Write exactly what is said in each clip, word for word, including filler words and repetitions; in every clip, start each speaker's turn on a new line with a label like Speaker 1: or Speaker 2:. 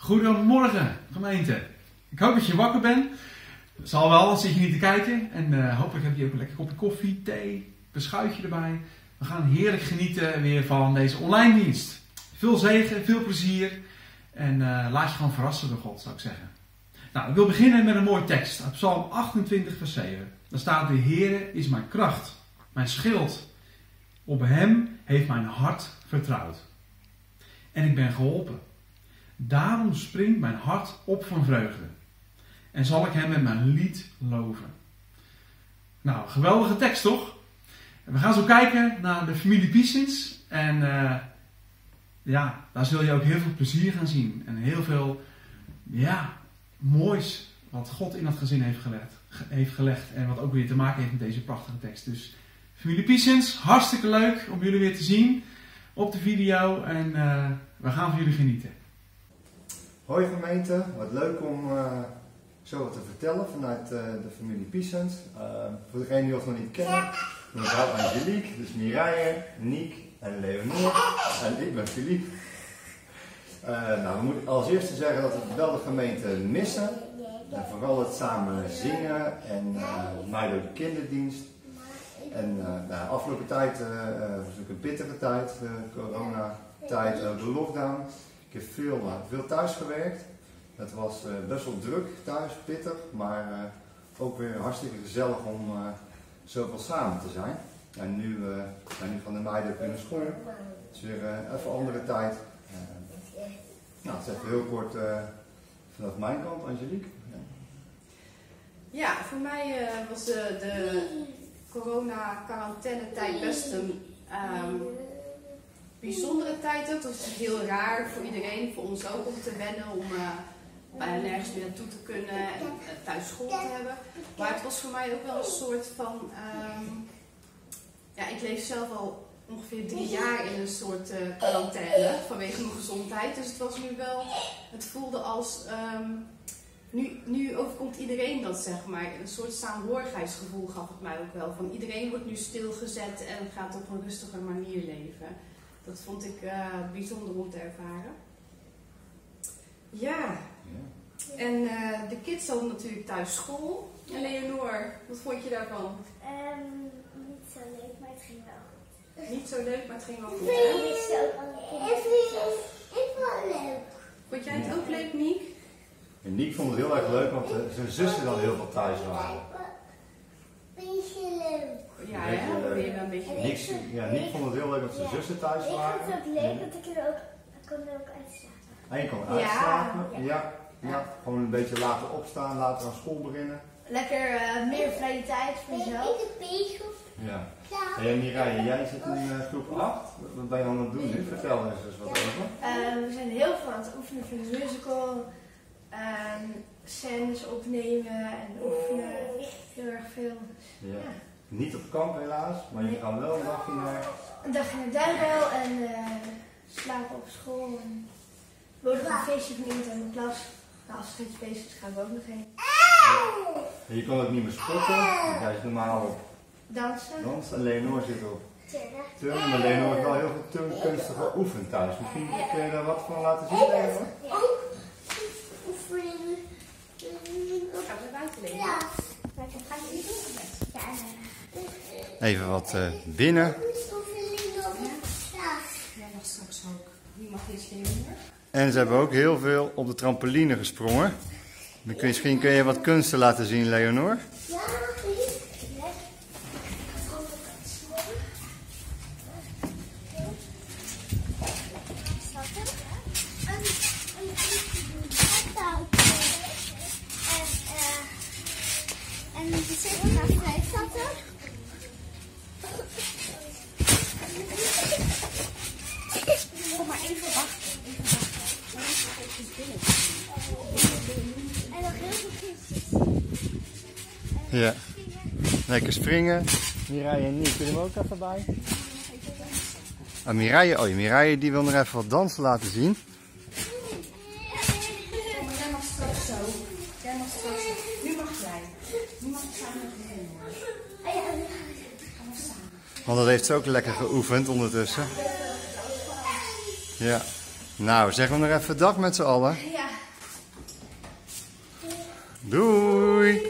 Speaker 1: Goedemorgen gemeente. Ik hoop dat je wakker bent. Zal wel, dan zit je niet te kijken. En uh, hopelijk heb je ook een lekker kopje koffie, thee, beschuitje erbij. We gaan heerlijk genieten weer van deze online dienst. Veel zegen, veel plezier. En uh, laat je gewoon verrassen door God, zou ik zeggen. Nou, ik wil beginnen met een mooie tekst uit Psalm achtentwintig vers zeven. Daar staat: de Heere is mijn kracht, mijn schild. Op hem heeft mijn hart vertrouwd. En ik ben geholpen. Daarom springt mijn hart op van vreugde. En zal ik hem met mijn lied loven. Nou, geweldige tekst toch? We gaan zo kijken naar de familie Piesens. En uh, ja, daar zul je ook heel veel plezier gaan zien. En heel veel, ja, moois wat God in dat gezin heeft gelegd. Heeft gelegd en wat ook weer te maken heeft met deze prachtige tekst. Dus familie Piesens, hartstikke leuk om jullie weer te zien op de video. En uh, we gaan van jullie genieten.
Speaker 2: Hoi gemeente, wat leuk om uh, zo wat te vertellen vanuit uh, de familie Piesens. Uh, voor degenen die ons nog niet kennen, mevrouw Angelique, dus Mireille, Niek en Leonor en ik ben Philippe. Uh, nou, we moeten als eerste zeggen dat we wel de gemeente missen. En vooral het samen zingen en uh, mij door de kinderdienst. En uh, nou, afgelopen tijd uh, uh, was ook een pittige tijd, uh, coronatijd, uh, de lockdown. Ik heb veel, uh, veel thuis gewerkt. Het was uh, best wel druk thuis, pittig, maar uh, ook weer hartstikke gezellig om uh, zoveel samen te zijn. En nu uh, zijn nu van de meiden op hun school. Het is weer uh, even andere tijd. Uh, nou, het is even heel kort uh, vanaf mijn kant, Angelique. Ja,
Speaker 3: ja voor mij uh, was de, de corona-quarantaine-tijd best een um, bijzondere tijd. Het was heel raar voor iedereen, voor ons ook, om te wennen, om uh, bijna nergens meer naartoe te kunnen en uh, thuis school te hebben. Maar het was voor mij ook wel een soort van, um, ja, ik leef zelf al ongeveer drie jaar in een soort uh, quarantaine vanwege mijn gezondheid. Dus het was nu wel, het voelde als, um, nu, nu overkomt iedereen dat, zeg maar. Een soort saamhorigheidsgevoel gaf het mij ook wel. Van iedereen wordt nu stilgezet en gaat op een rustige manier leven. Dat vond ik uh, bijzonder om te ervaren. Ja. ja. En uh, de kids hadden natuurlijk thuis school. En Leonor, wat vond je daarvan?
Speaker 4: Um, niet zo leuk, maar het ging wel goed.
Speaker 3: Niet zo leuk, maar het ging wel goed.
Speaker 4: Nee, niet zo leuk. Ik vond het leuk.
Speaker 3: Vond jij het ook leuk, Niek?
Speaker 2: En Niek vond het heel erg leuk, want uh, zijn zussen dan heel veel thuis waren.
Speaker 4: Beetje leuk.
Speaker 3: Ja, hè? Ben je wel een beetje leuk.
Speaker 2: Niek, ja, Niek vond het heel leuk dat zijn zussen thuis waren.
Speaker 4: Ik vond het ook leuk, want ik er ook, ik kon er ook uitslapen.
Speaker 2: En je kon uitslapen,
Speaker 4: Ja.
Speaker 2: ja. Ja, ja. Gewoon een beetje later opstaan, later aan school beginnen.
Speaker 4: Lekker uh, meer vrije tijd voor jezelf. Ik heb een
Speaker 2: Ja. En Mireille, jij zit in uh, groep acht. Wat ben je aan het doen nu? Vertel eens eens wat over.
Speaker 4: Uh, we zijn heel veel aan het oefenen voor de musical. Um, scènes opnemen en oefenen. Heel erg veel.
Speaker 2: Ja. Ja. Niet op kamp helaas, maar je gaat wel een dagje naar...
Speaker 4: Een dagje naar Duinbel en uh, slapen op school. En we worden een feestje van iemand in de klas. Nou, als er iets feest is, gaan we ook nog heen.
Speaker 2: Ja. Je kon ook niet meer sporten, want jij is normaal op
Speaker 4: dansen.
Speaker 2: dansen. En Leonor zit op turnen, maar Leonor heeft wel heel veel turnkunsten geoefend thuis. Misschien kun je daar wat van laten zien, Leonor?
Speaker 4: Ook oefeningen.
Speaker 3: Gaan we buiten leven?
Speaker 4: Ja. Maar ik ga het niet doen. Ja.
Speaker 2: Even wat uh, binnen.
Speaker 3: Jij mag straks ook. Wie mag eerst Leonor?
Speaker 2: En ze hebben ook heel veel op de trampoline gesprongen. Dan kun je, misschien kun je wat kunsten laten zien, Leonor.
Speaker 4: Ja, en de zitten naar vijf zaten. Kom maar even wachten. Even wachten. En nog heel veel kindjes.
Speaker 2: Ja. Lekker springen. Mireille en Niek, kunnen we ook even bij? Ah, Mireille, oh, Mireille die wil nog even wat dansen laten zien.
Speaker 3: Maar jij mag straks zo. Jij mag straks zo. Nu mag jij. Nu mag ik samen met Leonor. Gaan we samen.
Speaker 2: Want dat heeft ze ook lekker geoefend ondertussen. Ja. Nou, zeggen we nog even dag met z'n allen.
Speaker 4: Ja.
Speaker 2: Doei!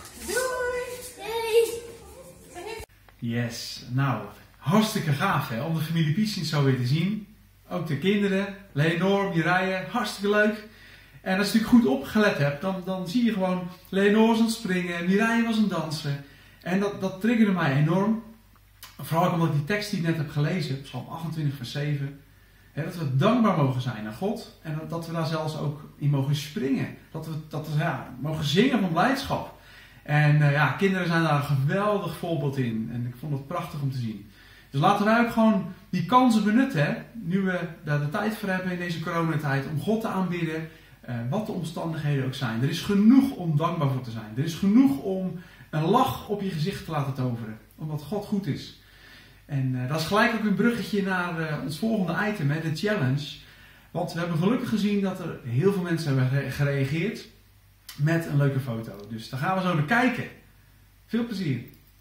Speaker 1: Yes, nou, hartstikke gaaf hè, om de familie Piesens zo weer te zien. Ook de kinderen, Leonor, Mireille, hartstikke leuk. En als je natuurlijk goed opgelet hebt, dan, dan zie je gewoon Leonor was aan het springen, Mireille was aan het dansen. En dat, dat triggerde mij enorm. Vooral ook omdat ik die tekst die ik net heb gelezen, Psalm achtentwintig vers zeven. Hè, dat we dankbaar mogen zijn aan God. En dat we daar zelfs ook in mogen springen. Dat we, dat we ja, mogen zingen van blijdschap. En uh, ja, kinderen zijn daar een geweldig voorbeeld in. En ik vond het prachtig om te zien. Dus laten wij ook gewoon die kansen benutten. Hè? Nu we daar de tijd voor hebben in deze coronatijd. Om God te aanbidden. Uh, wat de omstandigheden ook zijn. Er is genoeg om dankbaar voor te zijn. Er is genoeg om een lach op je gezicht te laten toveren. Omdat God goed is. En uh, dat is gelijk ook een bruggetje naar uh, ons volgende item. Hè? De challenge. Want we hebben gelukkig gezien dat er heel veel mensen hebben gereageerd. Met een leuke foto. Dus daar gaan we zo naar kijken. Veel plezier.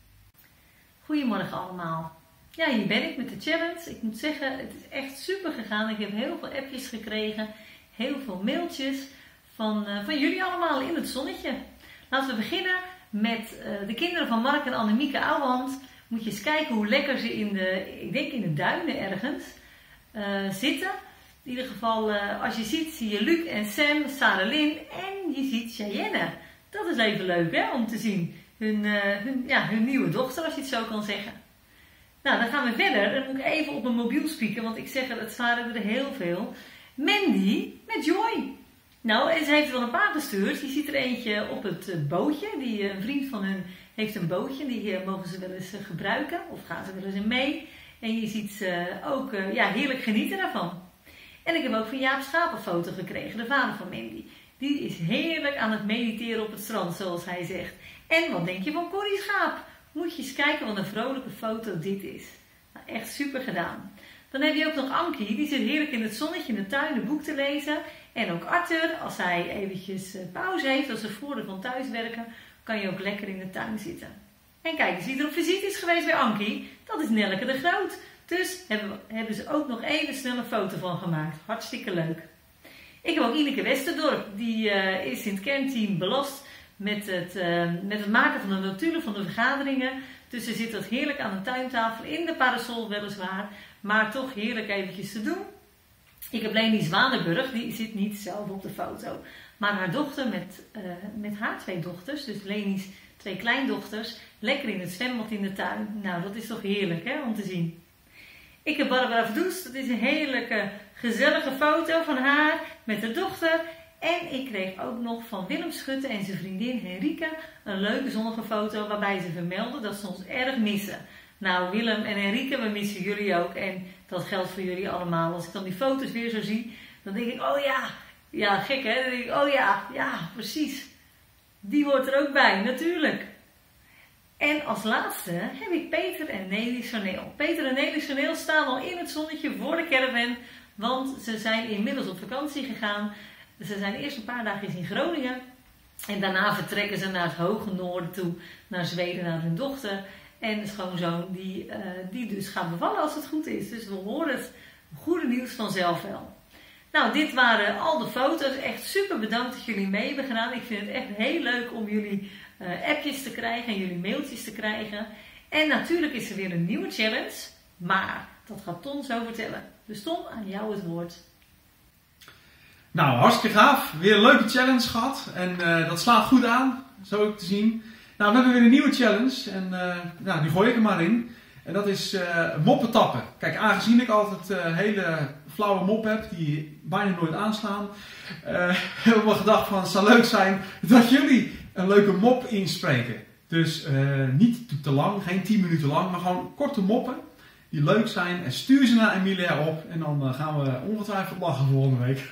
Speaker 5: Goedemorgen allemaal. Ja, hier ben ik met de challenge. Ik moet zeggen, het is echt super gegaan. Ik heb heel veel appjes gekregen. Heel veel mailtjes van, uh, van jullie allemaal in het zonnetje. Laten we beginnen met uh, de kinderen van Mark en Annemieke Ouwehand. Moet je eens kijken hoe lekker ze in de, ik denk in de duinen ergens, uh, zitten. In ieder geval, uh, als je ziet, zie je Luc en Sam, Sarah Lynn en je ziet Cheyenne. Dat is even leuk hè, om te zien. Hun, uh, hun, ja, hun nieuwe dochter, als je het zo kan zeggen. Nou, dan gaan we verder. Dan moet ik even op mijn mobiel spieken, want ik zeg het waren er heel veel. Mandy met Joy. Nou, en ze heeft wel een paar gestuurd. Je ziet er eentje op het uh, bootje. Die, uh, een vriend van hun heeft een bootje. Die uh, mogen ze wel eens uh, gebruiken. Of gaan ze wel eens in mee. En je ziet ze uh, ook uh, ja, heerlijk genieten daarvan. En ik heb ook van Jaap Schaap een foto gekregen, de vader van Mandy. Die is heerlijk aan het mediteren op het strand, zoals hij zegt. En wat denk je van Corrie Schaap? Moet je eens kijken wat een vrolijke foto dit is. Nou, echt super gedaan. Dan heb je ook nog Ankie, die zit heerlijk in het zonnetje in de tuin een boek te lezen. En ook Arthur, als hij eventjes pauze heeft, als ze voordeel van thuiswerken, kan je ook lekker in de tuin zitten. En kijk eens wie er op visite is geweest bij Ankie. Dat is Nelleke de Groot. Dus hebben, hebben ze ook nog even snel een foto van gemaakt. Hartstikke leuk. Ik heb ook Ineke Westerdorp. Die uh, is in het kernteam belast met het, uh, met het maken van de notulen van de vergaderingen. Dus ze zit dat heerlijk aan de tuintafel in de parasol weliswaar. Maar toch heerlijk eventjes te doen. Ik heb Leni Zwanenburg. Die zit niet zelf op de foto. Maar haar dochter met, uh, met haar twee dochters. Dus Leni's twee kleindochters. Lekker in het zwembad in de tuin. Nou, dat is toch heerlijk hè, om te zien. Ik heb Barbara Verdoes, dat is een heerlijke, gezellige foto van haar met de dochter. En ik kreeg ook nog van Willem Schutte en zijn vriendin Henrike een leuke zonnige foto waarbij ze vermelden dat ze ons erg missen. Nou Willem en Henrike, we missen jullie ook en dat geldt voor jullie allemaal. Als ik dan die foto's weer zo zie, dan denk ik, oh ja, ja gek hè, dan denk ik, oh ja, ja precies. Die hoort er ook bij, natuurlijk. En als laatste heb ik Peter en Nelly Soneel. Peter en Nelly Soneel staan al in het zonnetje voor de caravan, want ze zijn inmiddels op vakantie gegaan. Ze zijn eerst een paar dagen in Groningen en daarna vertrekken ze naar het hoge noorden toe, naar Zweden, naar hun dochter. En de schoonzoon die, uh, die dus gaat bevallen als het goed is. Dus we horen het goede nieuws vanzelf wel. Nou, dit waren al de foto's. Echt super bedankt dat jullie mee hebben gedaan. Ik vind het echt heel leuk om jullie uh, appjes te krijgen en jullie mailtjes te krijgen. En natuurlijk is er weer een nieuwe challenge. Maar dat gaat Ton zo vertellen. Dus Ton, aan jou het woord.
Speaker 1: Nou, hartstikke gaaf. Weer een leuke challenge gehad. En uh, dat slaat goed aan, zo ook te zien. Nou, we hebben weer een nieuwe challenge. En uh, nou, die gooi ik er maar in. En dat is uh, moppen tappen. Kijk, aangezien ik altijd een uh, hele flauwe mop heb, die bijna nooit aanslaan, uh, hebben we gedacht van, het zou leuk zijn dat jullie een leuke mop inspreken. Dus uh, niet te lang, geen tien minuten lang, maar gewoon korte moppen die leuk zijn. En stuur ze naar Emilia op en dan uh, gaan we ongetwijfeld lachen volgende week.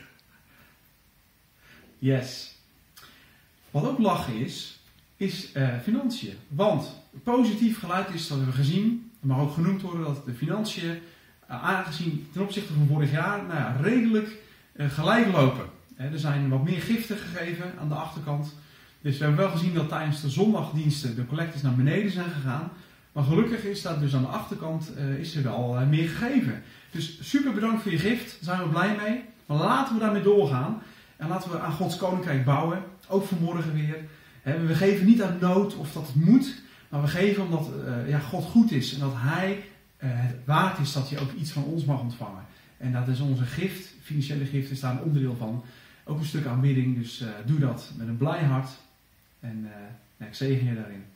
Speaker 1: Yes. Wat ook lachen is, is uh, financiën. Want positief geluid is, dat hebben we gezien, het mag ook genoemd worden dat de financiën, uh, aangezien ten opzichte van vorig jaar, nou ja, redelijk uh, gelijk lopen. He, er zijn wat meer giften gegeven aan de achterkant. Dus we hebben wel gezien dat tijdens de zondagdiensten de collectes naar beneden zijn gegaan. Maar gelukkig is dat dus aan de achterkant uh, is er wel uh, meer gegeven. Dus super bedankt voor je gift, daar zijn we blij mee. Maar laten we daarmee doorgaan. En laten we aan Gods koninkrijk bouwen. Ook vanmorgen weer. We geven niet uit nood of dat het moet. Maar we geven omdat uh, ja, God goed is. En dat Hij uh, het waard is dat je ook iets van ons mag ontvangen. En dat is onze gift. Financiële gift is daar een onderdeel van. Ook een stuk aanbidding. Dus uh, doe dat met een blij hart. En uh, ja, ik zegen je daarin.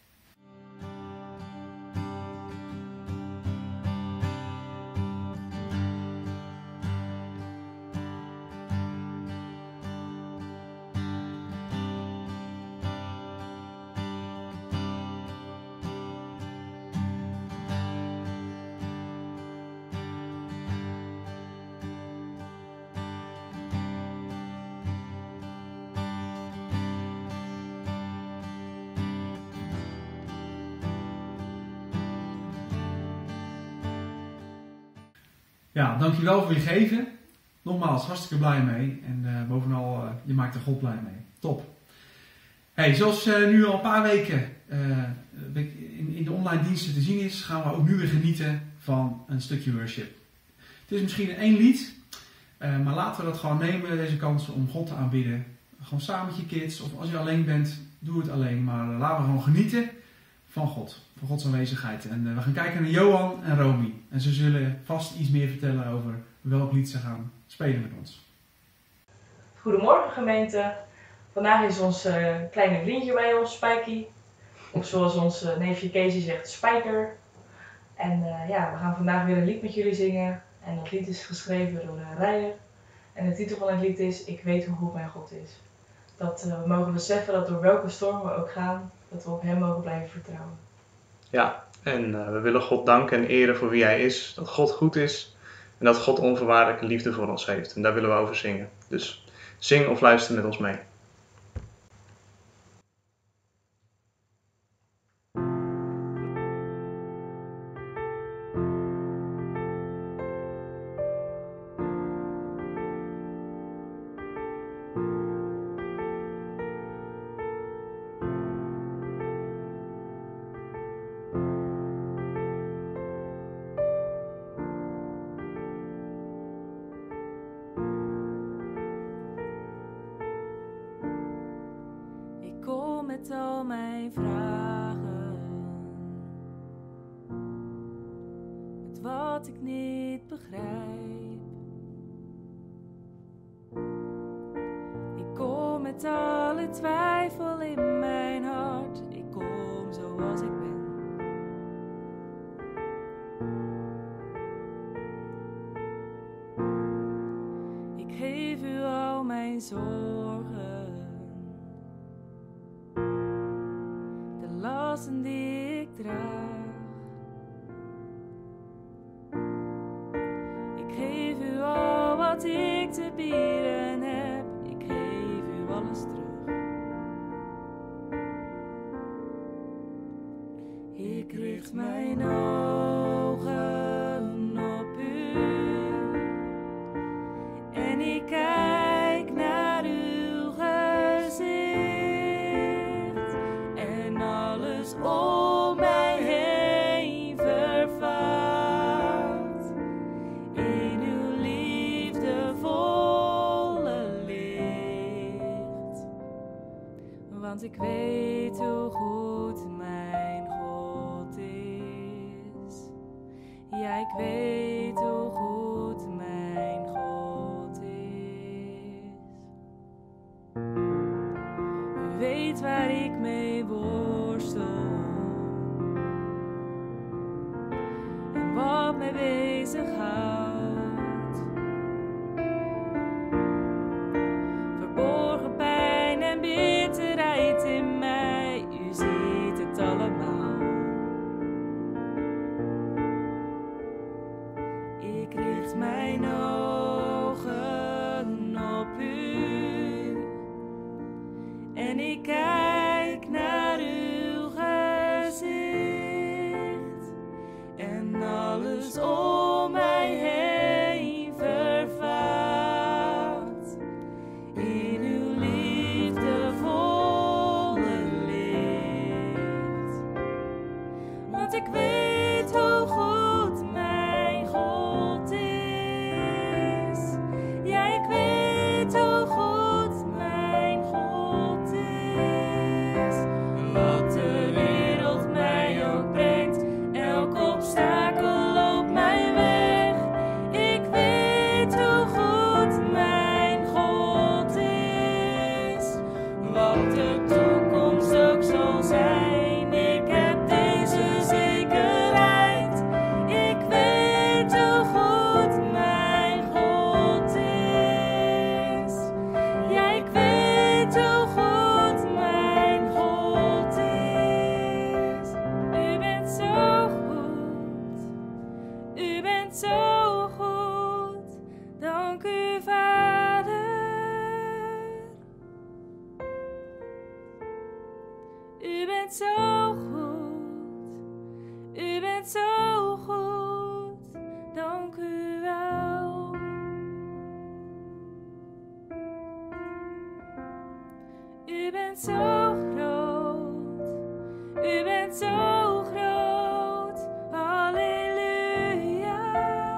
Speaker 1: Ja, dankjewel voor je geven. Nogmaals, hartstikke blij mee. En uh, bovenal, uh, je maakt er God blij mee. Top. Hey, zoals uh, nu al een paar weken uh, in, in de online diensten te zien is, gaan we ook nu weer genieten van een stukje worship. Het is misschien één lied, uh, maar laten we dat gewoon nemen, deze kans om God te aanbidden. Gewoon samen met je kids, of als je alleen bent, doe het alleen. Maar uh, laten we gewoon genieten van God, van Gods aanwezigheid. En uh, we gaan kijken naar Johan en Romy. En ze zullen vast iets meer vertellen over welk lied ze gaan spelen met ons.
Speaker 6: Goedemorgen gemeente. Vandaag is ons uh, kleine vriendje bij ons, Spijkie. Of zoals ons uh, neefje Casey zegt, Spijker. En uh, ja, we gaan vandaag weer een lied met jullie zingen. En dat lied is geschreven door uh, Rijer. En de titel van het lied is Ik weet hoe goed mijn God is. Dat uh, we mogen beseffen dat door welke storm we ook gaan, dat we op Hem mogen blijven vertrouwen.
Speaker 7: Ja, en uh, we willen God danken en eren voor wie Hij is. Dat God goed is en dat God onvoorwaardelijke liefde voor ons heeft. En daar willen we over zingen. Dus zing of luister met ons mee.
Speaker 8: Met al mijn vragen, met wat ik niet begrijp. Ik kom met alle twijfel in mijn hart, ik kom zoals ik ben. Ik geef u al mijn zorgen, lasten die ik draag. Ik geef u al wat ik te bieden heb, ik geef u alles terug. Ik richt mijn ogen op u en ik kijk naar uw gezicht en alles om mij heen vervaagt in uw liefdevolle licht. Want ik weet hoe goed mijn God is. Ja, ik weet hoe goed mijn God is. U weet waar ik mee worstel en wat mij bezighoudt. Verborgen pijn en bitterheid in mij, u ziet het allemaal. Ik richt mijn ogen op u en ik kijk naar uw gezicht en alles om mij heen vervaagt in uw liefdevolle licht. Want ik weet hoe goed mijn God is. Ja, ik weet hoe goed bent zo goed, u bent zo goed, dank u wel. U bent zo groot, u bent zo groot, halleluja.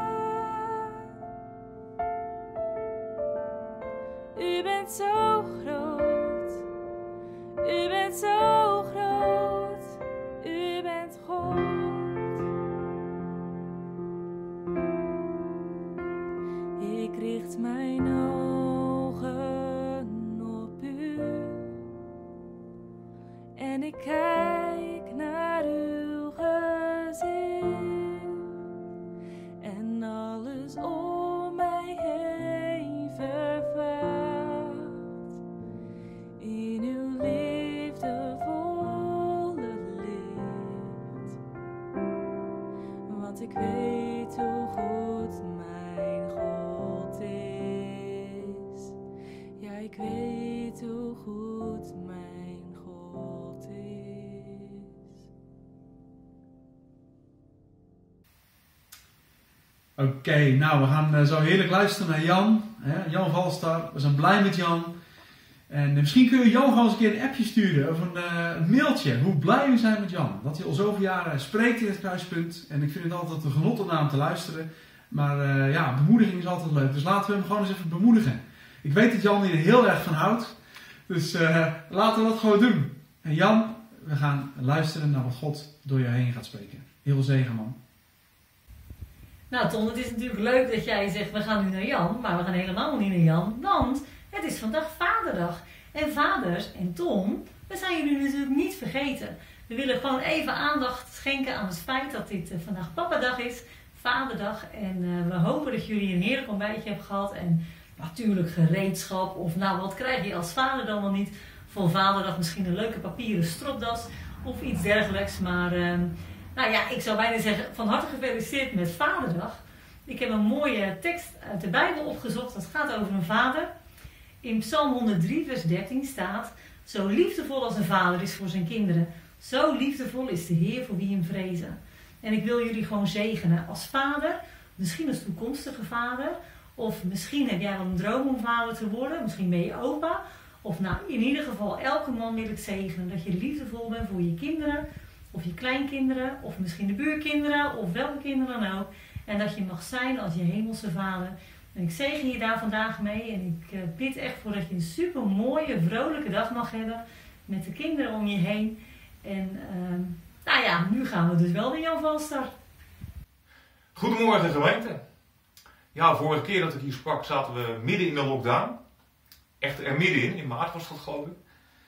Speaker 8: U bent zo groot, u bent zo groot, u bent God. Ik richt mijn ogen op u en ik kijk naar uw gezicht en alles om mij heen vervaagt in uw liefdevolle licht. Want ik weet hoe goed mijn God is. Ja, ik weet hoe goed mijn God is.
Speaker 1: Oké, okay, nou we gaan uh, zo heerlijk luisteren naar Jan. Hè? Jan Valstar, we zijn blij met Jan. En uh, misschien kun je Jan gewoon eens een keer een appje sturen of een, uh, een mailtje. Hoe blij we zijn met Jan. Dat hij al zoveel jaren spreekt in het Kruispunt. En ik vind het altijd een genot om naar hem te luisteren. Maar uh, ja, bemoediging is altijd leuk. Dus laten we hem gewoon eens even bemoedigen. Ik weet dat Jan hier heel erg van houdt. Dus uh, laten we dat gewoon doen. En Jan, we gaan luisteren naar wat God door je heen gaat spreken. Heel veel zegen, man.
Speaker 5: Nou Ton, het is natuurlijk leuk dat jij zegt we gaan nu naar Jan, maar we gaan helemaal niet naar Jan, want het is vandaag Vaderdag. En vaders en Tom, we zijn jullie natuurlijk niet vergeten. We willen gewoon even aandacht schenken aan het feit dat dit uh, vandaag Papadag is, Vaderdag. En uh, we hopen dat jullie een heerlijk ontbijtje hebben gehad en natuurlijk gereedschap of nou wat krijg je als vader dan wel niet. Voor Vaderdag misschien een leuke papieren stropdas of iets dergelijks, maar... Uh, Nou ja, ik zou bijna zeggen, van harte gefeliciteerd met Vaderdag. Ik heb een mooie tekst uit de Bijbel opgezocht, dat gaat over een vader. In Psalm honderddrie vers dertien staat, zo liefdevol als een vader is voor zijn kinderen, zo liefdevol is de Heer voor wie hem vrezen. En ik wil jullie gewoon zegenen als vader, misschien als toekomstige vader, of misschien heb jij wel een droom om vader te worden, misschien ben je opa. Of nou, in ieder geval elke man wil ik zegenen, dat je liefdevol bent voor je kinderen, of je kleinkinderen, of misschien de buurkinderen, of welke kinderen dan ook. En dat je mag zijn als je hemelse vader. En ik zegen je daar vandaag mee. En ik uh, bid echt voor dat je een super mooie, vrolijke dag mag hebben. Met de kinderen om je heen. En uh, nou ja, nu gaan we dus wel naar Jan Valstar.
Speaker 9: Goedemorgen gemeente. Ja, vorige keer dat ik hier sprak zaten we midden in de lockdown. Echt er middenin, in maart was dat geloof ik.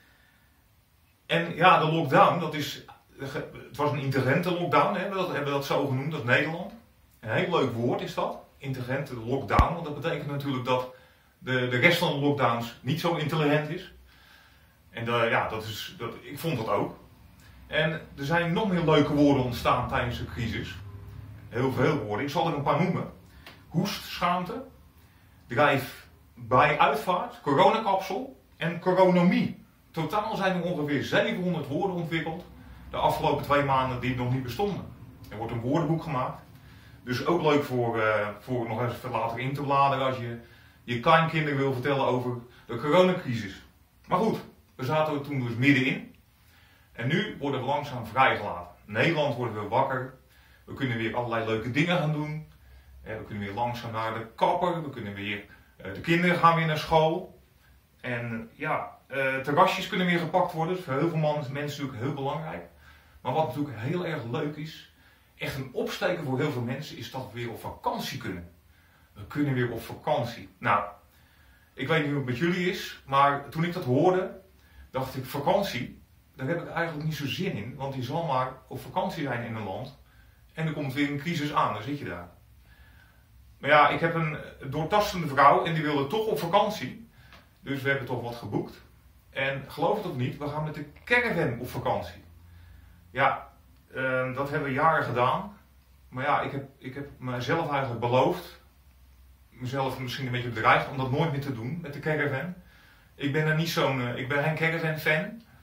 Speaker 9: En ja, de lockdown, dat is... Het was een intelligente lockdown, hè? Dat hebben we dat zo genoemd, dat is Nederland. Een heel leuk woord is dat, intelligente lockdown. Want dat betekent natuurlijk dat de, de rest van de lockdowns niet zo intelligent is. En de, ja, dat is, dat, ik vond dat ook. En er zijn nog meer leuke woorden ontstaan tijdens de crisis. Heel veel woorden, ik zal er een paar noemen. Hoest, schaamte, drijf bij uitvaart, coronakapsel en coronomie. Totaal zijn er ongeveer zevenhonderd woorden ontwikkeld. De afgelopen twee maanden die nog niet bestonden. Er wordt een woordenboek gemaakt. Dus ook leuk voor, uh, voor nog even later in te bladeren als je je kleinkinderen wil vertellen over de coronacrisis. Maar goed, we zaten er toen dus middenin. En nu worden we langzaam vrijgelaten. Nederland wordt weer wakker. We kunnen weer allerlei leuke dingen gaan doen. We kunnen weer langzaam naar de kapper. We kunnen weer, uh, de kinderen gaan weer naar school. En ja, uh, terrasjes kunnen weer gepakt worden. Dat is voor heel veel mensen natuurlijk heel belangrijk. Maar wat natuurlijk heel erg leuk is, echt een opsteken voor heel veel mensen, is dat we weer op vakantie kunnen. We kunnen weer op vakantie. Nou, ik weet niet hoe het met jullie is, maar toen ik dat hoorde, dacht ik, vakantie, daar heb ik eigenlijk niet zo zin in. Want je zal maar op vakantie zijn in een land en er komt weer een crisis aan, dan zit je daar. Maar ja, ik heb een doortastende vrouw en die wilde toch op vakantie. Dus we hebben toch wat geboekt. En geloof het of niet, we gaan met de caravan op vakantie. Ja, uh, dat hebben we jaren gedaan. Maar ja, ik heb, ik heb mezelf eigenlijk beloofd, mezelf misschien een beetje bedreigd om dat nooit meer te doen met de caravan. Ik ben er niet zo'n, uh, ik ben geen caravan fan.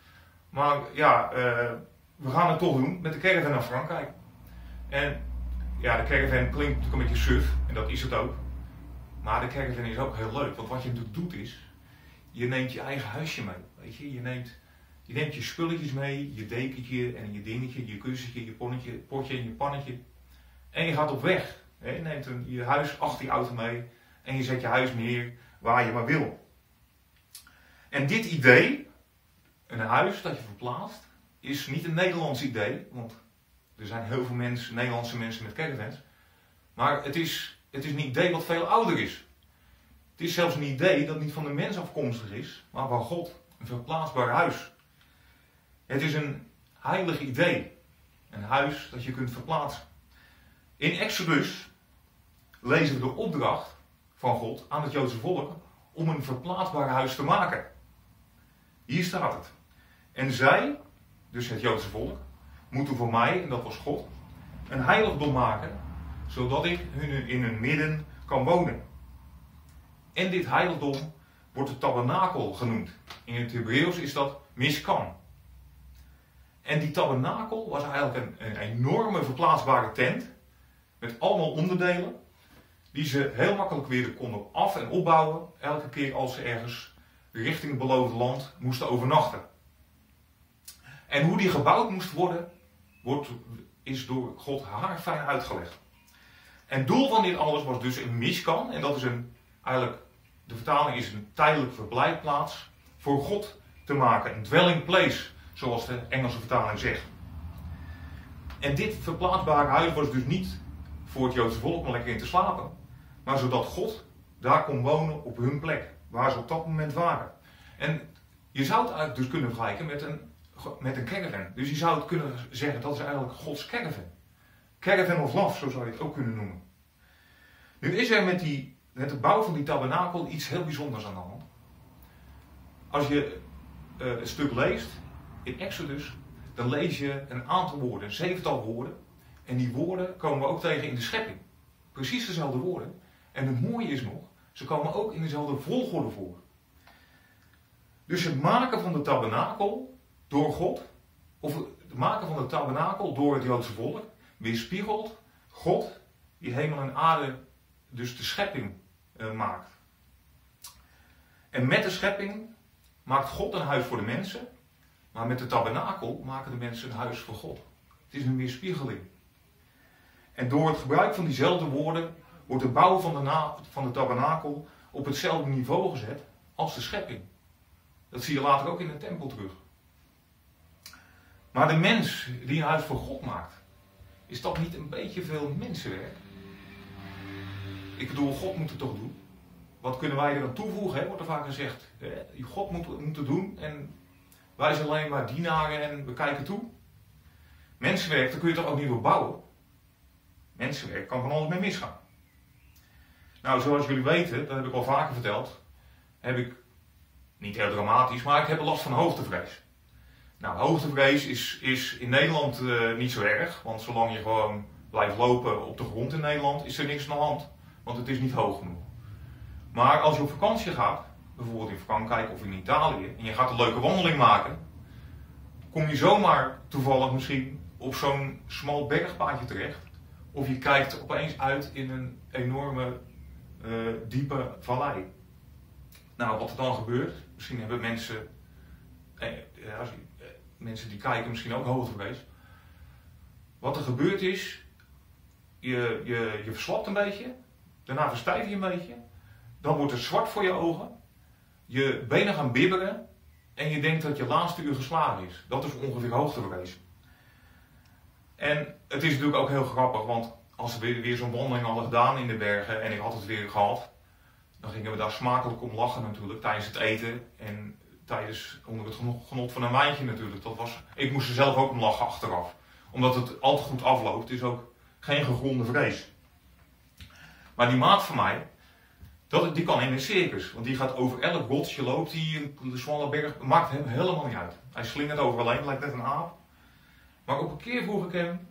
Speaker 9: Maar ja, uh, we gaan het toch doen met de caravan naar Frankrijk. En ja, de caravan klinkt natuurlijk een beetje suf, en dat is het ook. Maar de caravan is ook heel leuk, want wat je natuurlijk doet is, je neemt je eigen huisje mee. Weet je, je neemt, je neemt je spulletjes mee, je dekentje en je dingetje, je kussentje, je ponnetje, potje en je pannetje. En je gaat op weg. Hè? Je neemt een, je huis achter je auto mee en je zet je huis neer waar je maar wil. En dit idee, een huis dat je verplaatst, is niet een Nederlands idee, want er zijn heel veel mensen, Nederlandse mensen met caravans. Maar het is, het is een idee wat veel ouder is. Het is zelfs een idee dat niet van de mens afkomstig is, maar van God. Een verplaatsbaar huis. Het is een heilig idee. Een huis dat je kunt verplaatsen. In Exodus lezen we de opdracht van God aan het Joodse volk om een verplaatsbaar huis te maken. Hier staat het. En zij, dus het Joodse volk, moeten voor mij, en dat was God, een heiligdom maken, zodat ik hun in hun midden kan wonen. En dit heiligdom wordt het tabernakel genoemd. In het Hebreeuws is dat Mishkan. En die tabernakel was eigenlijk een, een enorme verplaatsbare tent, met allemaal onderdelen, die ze heel makkelijk weer konden af- en opbouwen, elke keer als ze ergens richting het beloofde land moesten overnachten. En hoe die gebouwd moest worden, wordt, is door God haarfijn uitgelegd. En het doel van dit alles was dus een Mishkan, en dat is een, eigenlijk, de vertaling is een tijdelijk verblijfplaats voor God te maken. Een dwelling place, zoals de Engelse vertaling zegt. En dit verplaatsbare huis was dus niet voor het Joodse volk om lekker in te slapen, maar zodat God daar kon wonen op hun plek, waar ze op dat moment waren. En je zou het eigenlijk dus kunnen vergelijken met een, met een caravan. Dus je zou het kunnen zeggen, dat is eigenlijk Gods caravan. Caravan of love, zo zou je het ook kunnen noemen. Nu is er met, die, met de bouw van die tabernakel iets heel bijzonders aan de hand. Als je uh, het stuk leest in Exodus, dan lees je een aantal woorden, een zevental woorden. En die woorden komen we ook tegen in de schepping. Precies dezelfde woorden. En het mooie is nog, ze komen ook in dezelfde volgorde voor. Dus het maken van de tabernakel door God, of het maken van de tabernakel door het Joodse volk, weerspiegelt God die hemel en aarde, dus de schepping, uh, maakt. En met de schepping maakt God een huis voor de mensen, maar met de tabernakel maken de mensen een huis voor God. Het is een weerspiegeling. En door het gebruik van diezelfde woorden wordt de bouw van de, na- van de tabernakel op hetzelfde niveau gezet als de schepping. Dat zie je later ook in de tempel terug. Maar de mens die een huis voor God maakt, is dat niet een beetje veel mensenwerk? Ik bedoel, God moet het toch doen? Wat kunnen wij er aan toevoegen? Hè? Wordt er vaak gezegd, hè? God moet, moet het doen en wij zijn alleen maar dienaren en we kijken toe. Mensenwerk, daar kun je toch ook niet op bouwen? Mensenwerk kan van alles mee misgaan. Nou, zoals jullie weten, dat heb ik al vaker verteld, heb ik, niet heel dramatisch, maar ik heb last van hoogtevrees. Nou, hoogtevrees is, is in Nederland uh, niet zo erg, want zolang je gewoon blijft lopen op de grond in Nederland, is er niks aan de hand, want het is niet hoog genoeg. Maar als je op vakantie gaat, bijvoorbeeld in Frankrijk of in Italië, en je gaat een leuke wandeling maken, kom je zomaar toevallig misschien op zo'n smal bergpaadje terecht, of je kijkt opeens uit in een enorme, uh, diepe vallei. Nou, wat er dan gebeurt, misschien hebben mensen, eh, ja, mensen die kijken misschien ook hoogtevrees. Wat er gebeurt is, je, je, je verslapt een beetje, daarna verstijf je een beetje, dan wordt het zwart voor je ogen, je benen gaan bibberen en je denkt dat je laatste uur geslagen is. Dat is ongeveer hoogtevrees. En het is natuurlijk ook heel grappig, want als we weer, weer zo'n wandeling hadden gedaan in de bergen en ik had het weer gehad, dan gingen we daar smakelijk om lachen natuurlijk, tijdens het eten en tijdens, onder het genot van een wijntje natuurlijk. Dat was, ik moest er zelf ook om lachen achteraf, omdat het altijd goed afloopt. Het is ook geen gegronde vrees. Maar die maat van mij, dat, die kan in een circus, want die gaat over elk rotsje loopt, die de smalle berg, maakt hem helemaal niet uit. Hij slingert overal heen, lijkt net een aap. Maar op een keer vroeg ik hem,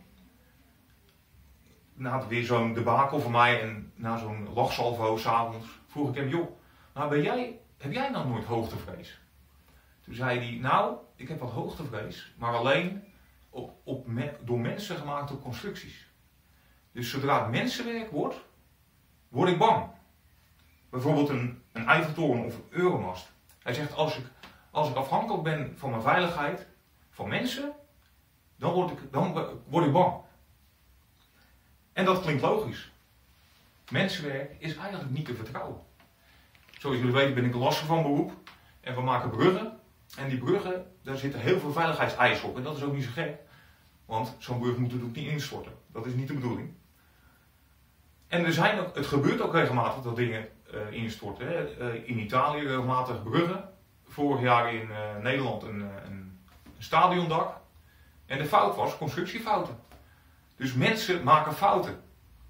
Speaker 9: na weer zo'n debakel van mij en na zo'n lachsalvo s'avonds, vroeg ik hem, joh, nou ben jij, heb jij nou nooit hoogtevrees? Toen zei hij, nou, ik heb wat hoogtevrees, maar alleen op, op me, door mensen gemaakte constructies. Dus zodra het mensenwerk wordt, word ik bang. Bijvoorbeeld een, een Eiffeltoren of een Euromast. Hij zegt, als ik, als ik afhankelijk ben van mijn veiligheid, van mensen, dan word ik, dan word ik bang. En dat klinkt logisch. Mensenwerk is eigenlijk niet te vertrouwen. Zoals jullie weten ben ik lastig van beroep. En we maken bruggen. En die bruggen, daar zitten heel veel veiligheidseisen op. En dat is ook niet zo gek. Want zo'n brug moet natuurlijk niet instorten. Dat is niet de bedoeling. En er zijn ook, het gebeurt ook regelmatig dat dingen uh, instorten. Hè. Uh, in Italië regelmatig bruggen. Vorig jaar in uh, Nederland een, een, een stadiondak. En de fout was constructiefouten. Dus mensen maken fouten.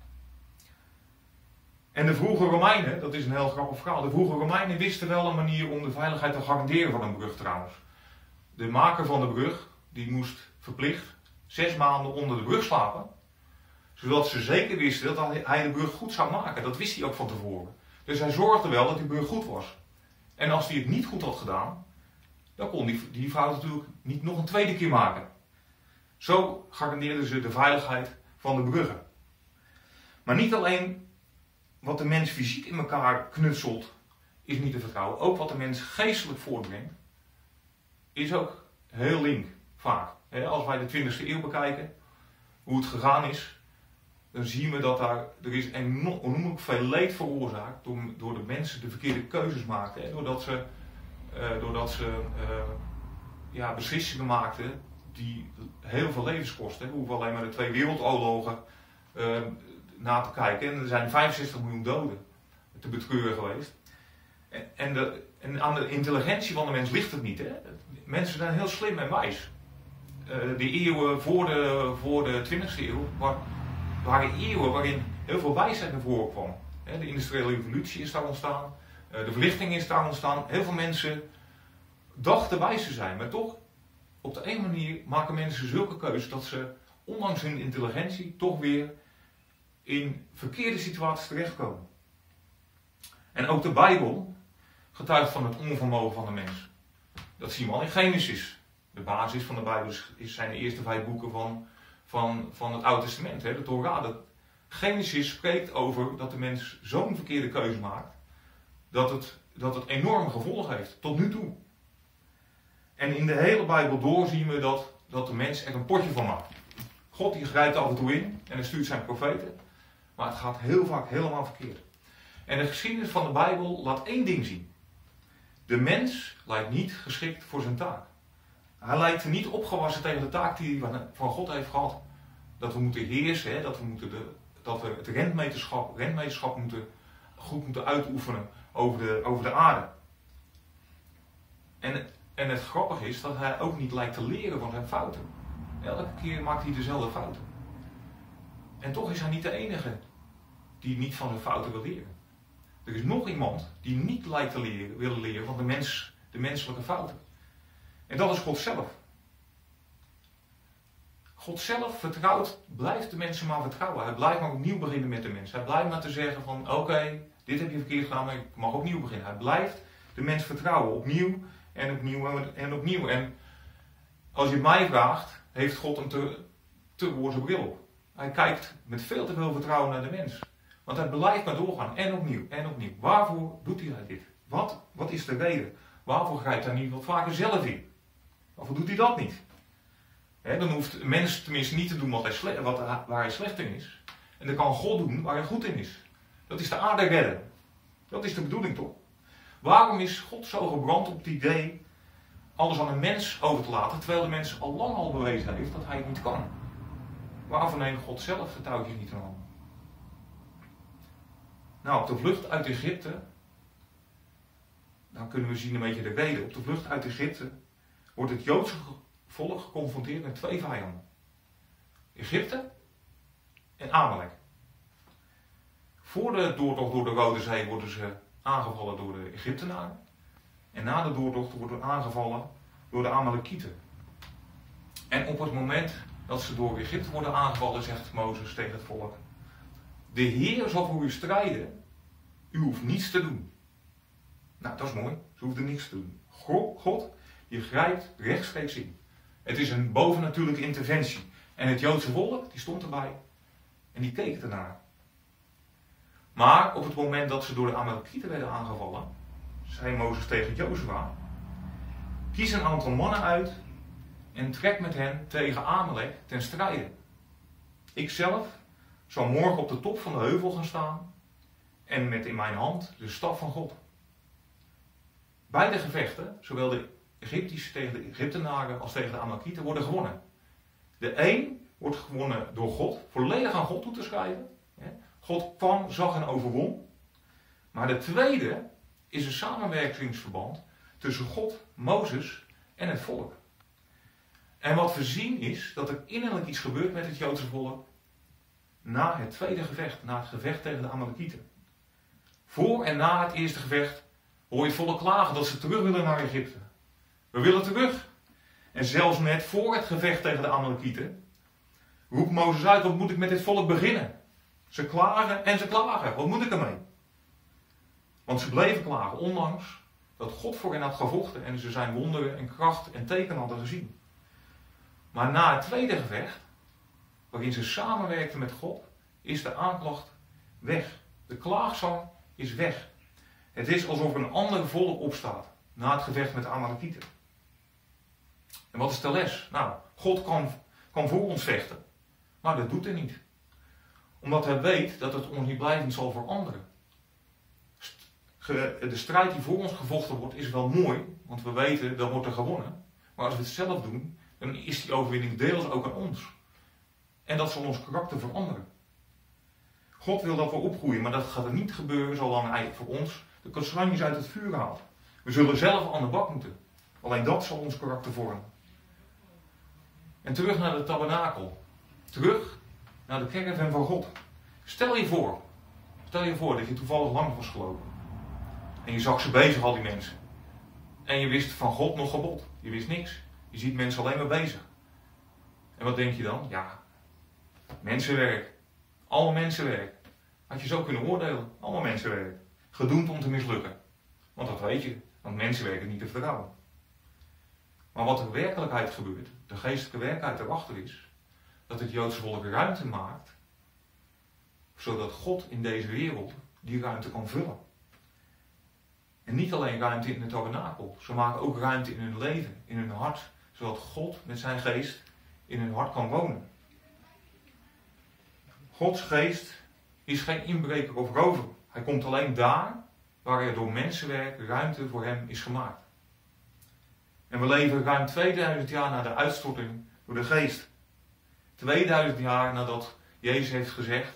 Speaker 9: En de vroege Romeinen, dat is een heel grappig verhaal. De vroege Romeinen wisten wel een manier om de veiligheid te garanderen van een brug trouwens. De maker van de brug, die moest verplicht zes maanden onder de brug slapen. Zodat ze zeker wisten dat hij de brug goed zou maken. Dat wist hij ook van tevoren. Dus hij zorgde wel dat die brug goed was. En als hij het niet goed had gedaan, dan kon hij die fout natuurlijk niet nog een tweede keer maken. Zo garandeerden ze de veiligheid van de bruggen. Maar niet alleen wat de mens fysiek in elkaar knutselt, is niet te vertrouwen. Ook wat de mens geestelijk voortbrengt, is ook heel link, vaak. Als wij de twintigste eeuw bekijken, hoe het gegaan is, dan zien we dat daar, er is enorm veel leed veroorzaakt door, door de mensen de verkeerde keuzes maakten. Hè? Doordat ze, uh, doordat ze uh, ja, beslissingen maakten die heel veel levens kosten. We hoeven alleen maar de twee wereldoorlogen uh, na te kijken. En er zijn vijfenzestig miljoen doden te betreuren geweest. En, en, de, en aan de intelligentie van de mens ligt het niet. Hè? Mensen zijn heel slim en wijs. Uh, de eeuwen voor de, voor de twintigste eeuw waar, waren eeuwen waarin heel veel wijsheid naar voren kwam. Hè? De industriële revolutie is daar ontstaan. Uh, de verlichting is daar ontstaan. Heel veel mensen dachten wijs te zijn. Maar toch, op de een manier maken mensen zulke keuzes dat ze, ondanks hun intelligentie, toch weer in verkeerde situaties terechtkomen. En ook de Bijbel getuigt van het onvermogen van de mens. Dat zien we al in Genesis. De basis van de Bijbel is, zijn de eerste vijf boeken van, van, van het Oude Testament, hè, de Torah. De Genesis spreekt over dat de mens zo'n verkeerde keuze maakt, dat het, dat het enorme gevolgen heeft, tot nu toe. En in de hele Bijbel door zien we dat, dat de mens er een potje van maakt. God die grijpt af en toe in en hij stuurt zijn profeten, maar het gaat heel vaak helemaal verkeerd. En de geschiedenis van de Bijbel laat één ding zien. De mens lijkt niet geschikt voor zijn taak. Hij lijkt niet opgewassen tegen de taak die hij van God heeft gehad. Dat we moeten heersen, hè, dat we, moeten de, dat we het rentmeesterschap, rentmeesterschap moeten, goed moeten uitoefenen over de, over de aarde. En, en het grappige is dat hij ook niet lijkt te leren van zijn fouten. Elke keer maakt hij dezelfde fouten. En toch is hij niet de enige die niet van zijn fouten wil leren. Er is nog iemand die niet lijkt te leren, willen leren van de, mens, de menselijke fouten. En dat is God zelf. God zelf vertrouwt, blijft de mensen maar vertrouwen. Hij blijft maar opnieuw beginnen met de mens. Hij blijft maar te zeggen van oké, okay, dit heb je verkeerd gedaan, maar ik mag opnieuw beginnen. Hij blijft de mens vertrouwen, opnieuw en opnieuw en opnieuw. En als je mij vraagt, heeft God een te, te roze bril op. Hij kijkt met veel te veel vertrouwen naar de mens. Want hij blijft maar doorgaan en opnieuw en opnieuw. Waarvoor doet hij dit? Wat, wat is de reden? Waarvoor grijpt hij niet wat vaker zelf in? Waarvoor doet hij dat niet? He, dan hoeft een mens tenminste niet te doen wat hij sle- wat, waar hij slecht in is. En dan kan God doen waar hij goed in is. Dat is de aarde redden. Dat is de bedoeling toch? Waarom is God zo gebrand op het idee alles aan een mens over te laten, terwijl de mens al lang al bewezen heeft dat hij het niet kan? Waarvoor neemt God zelf het touwtje niet aan? Nou, op de vlucht uit Egypte, dan kunnen we zien een beetje de reden. Op de vlucht uit Egypte wordt het Joodse volk geconfronteerd met twee vijanden. Egypte en Amalek. Voor de doortocht door de Rode Zee worden ze aangevallen door de Egyptenaren. En na de doortocht worden aangevallen door de Amalekieten. En op het moment dat ze door Egypte worden aangevallen, zegt Mozes tegen het volk: de Heer zal voor u strijden, u hoeft niets te doen. Nou, dat is mooi, ze hoefden niets te doen. God, Je grijpt rechtstreeks in. Het is een bovennatuurlijke interventie. En het Joodse volk, die stond erbij en die keek ernaar. Maar op het moment dat ze door de Amalekieten werden aangevallen, zei Mozes tegen Jozua: kies een aantal mannen uit en trek met hen tegen Amalek ten strijde. Ikzelf zal morgen op de top van de heuvel gaan staan en met in mijn hand de staf van God. Beide gevechten, zowel de Egyptische tegen de Egyptenaren als tegen de Amalekieten, worden gewonnen. De een wordt gewonnen door God, volledig aan God toe te schrijven. God kwam, zag en overwon. Maar de tweede is een samenwerkingsverband tussen God, Mozes en het volk. En wat we zien is dat er innerlijk iets gebeurt met het Joodse volk na het tweede gevecht, na het gevecht tegen de Amalekieten. Voor en na het eerste gevecht hoor je het volk klagen dat ze terug willen naar Egypte. We willen terug. En zelfs net voor het gevecht tegen de Amalekieten roept Mozes uit: wat moet ik met dit volk beginnen? Ze klagen en ze klagen. Wat moet ik ermee? Want ze bleven klagen, ondanks dat God voor hen had gevochten en ze zijn wonderen en kracht en tekenen hadden gezien. Maar na het tweede gevecht, waarin ze samenwerkten met God, is de aanklacht weg. De klaagzang is weg. Het is alsof er een ander volk opstaat na het gevecht met de Amalekieten. En wat is de les? Nou, God kan, kan voor ons vechten, maar dat doet hij niet. Omdat hij weet dat het ons niet blijvend zal veranderen. De strijd die voor ons gevochten wordt is wel mooi, want we weten dat wordt er gewonnen. Maar als we het zelf doen, dan is die overwinning deels ook aan ons. En dat zal ons karakter veranderen. God wil dat we opgroeien, maar dat gaat er niet gebeuren zolang hij voor ons de kastanjes uit het vuur haalt. We zullen zelf aan de bak moeten. Alleen dat zal ons karakter vormen. En terug naar de tabernakel. Terug naar de caravan van God. Stel je voor, stel je voor dat je toevallig lang was gelopen. En je zag ze bezig, al die mensen. En je wist van God nog gebod. Je wist niks. Je ziet mensen alleen maar bezig. En wat denk je dan? Ja, mensenwerk. Allemaal mensenwerk. Had je zo kunnen oordelen. Allemaal mensenwerk. Gedoemd om te mislukken. Want dat weet je. Want mensenwerk is niet te vertrouwen. Maar wat er in werkelijkheid gebeurt, de geestelijke werkelijkheid erachter is, dat het Joodse volk ruimte maakt, zodat God in deze wereld die ruimte kan vullen. En niet alleen ruimte in het tabernakel, ze maken ook ruimte in hun leven, in hun hart, zodat God met zijn geest in hun hart kan wonen. Gods geest is geen inbreker of rover. Hij komt alleen daar waar er door mensenwerk ruimte voor hem is gemaakt. En we leven ruim tweeduizend jaar na de uitstorting door de geest. tweeduizend jaar nadat Jezus heeft gezegd: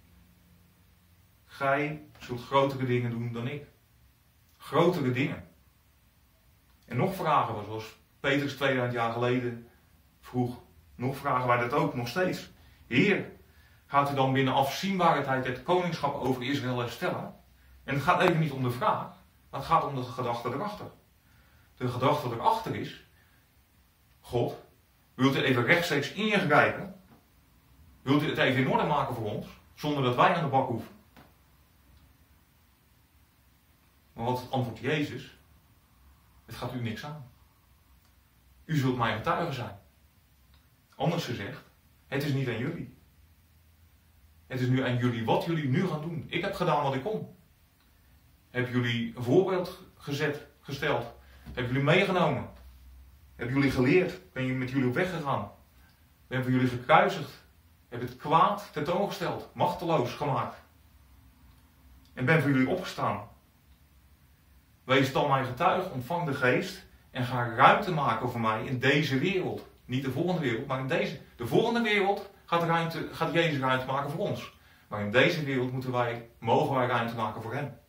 Speaker 9: gij zult grotere dingen doen dan ik. Grotere dingen. En nog vragen we, zoals Petrus tweeduizend jaar geleden vroeg, nog vragen wij dat ook nog steeds. Heer, gaat u dan binnen afzienbare tijd het koningschap over Israël herstellen? En het gaat even niet om de vraag, maar het gaat om de gedachte erachter. De gedachte erachter is: God, wilt u even rechtstreeks ingrijpen? Wilt u het even in orde maken voor ons, zonder dat wij aan de bak hoeven? Maar wat antwoordt Jezus? Het gaat u niks aan. U zult mijn getuige zijn. Anders gezegd, het is niet aan jullie. Het is nu aan jullie wat jullie nu gaan doen. Ik heb gedaan wat ik kon. Heb jullie een voorbeeld gezet, gesteld? Heb jullie meegenomen? Heb jullie geleerd? Ben je met jullie op weg gegaan? Ben voor jullie gekruisigd? Heb het kwaad tentoongesteld? Machteloos gemaakt? En ben voor jullie opgestaan? Wees dan mijn getuige, ontvang de geest en ga ruimte maken voor mij in deze wereld. Niet de volgende wereld, maar in deze. De volgende wereld gaat, ruimte, gaat Jezus ruimte maken voor ons. Maar in deze wereld moeten wij, mogen wij ruimte maken voor hem.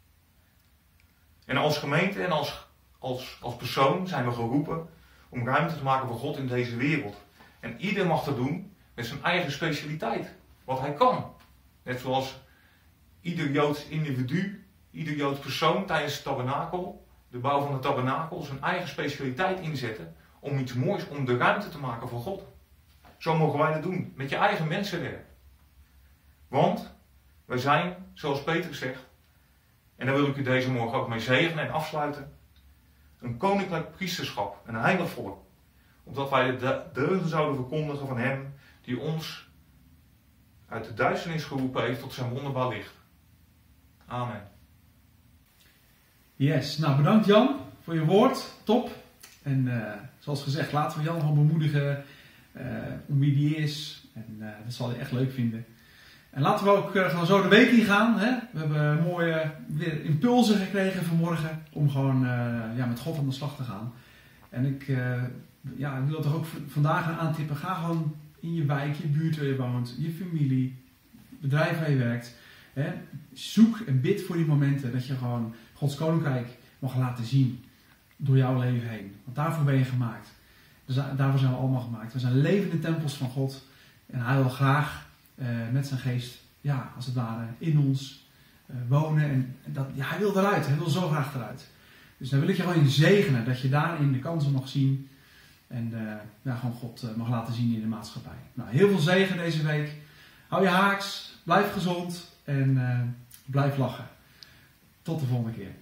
Speaker 9: En als gemeente en als, als, als persoon zijn we geroepen om ruimte te maken voor God in deze wereld. En ieder mag dat doen met zijn eigen specialiteit. Wat hij kan. Net zoals ieder Joods individu, ieder Joods persoon tijdens het tabernakel, de bouw van het tabernakel, zijn eigen specialiteit inzetten om iets moois, om de ruimte te maken voor God. Zo mogen wij dat doen, met je eigen mensenwerk. Want wij zijn, zoals Petrus zegt, en daar wil ik u deze morgen ook mee zegenen en afsluiten, Een koninklijk priesterschap, een heilig volk. Opdat wij de deugden zouden verkondigen van hem die ons uit de duisternis geroepen heeft tot zijn wonderbaar licht. Amen.
Speaker 1: Yes, nou bedankt Jan voor je woord. Top. En uh, zoals gezegd, laten we Jan gewoon bemoedigen uh, om wie die is. En uh, dat zal hij echt leuk vinden. En laten we ook uh, gewoon zo de week in gaan. Hè? We hebben mooie weer impulsen gekregen vanmorgen om gewoon uh, ja, met God aan de slag te gaan. En ik, uh, ja, ik wil toch ook v- vandaag gaan aantippen. Ga gewoon in je wijk, je buurt waar je woont, je familie, bedrijf waar je werkt. Hè? Zoek en bid voor die momenten dat je gewoon Gods koninkrijk mag laten zien door jouw leven heen. Want daarvoor ben je gemaakt. Dus daarvoor zijn we allemaal gemaakt. We zijn levende tempels van God. En hij wil graag uh, met zijn geest, ja, als het ware, in ons uh, wonen. En dat, ja, hij wil eruit. Hij wil zo graag eruit. Dus dan wil ik je gewoon zegenen dat je daarin de kansen mag zien. En uh, ja, gewoon God uh, mag laten zien in de maatschappij. Nou, heel veel zegen deze week. Hou je haaks. Blijf gezond. En uh, blijf lachen. Tot de volgende keer.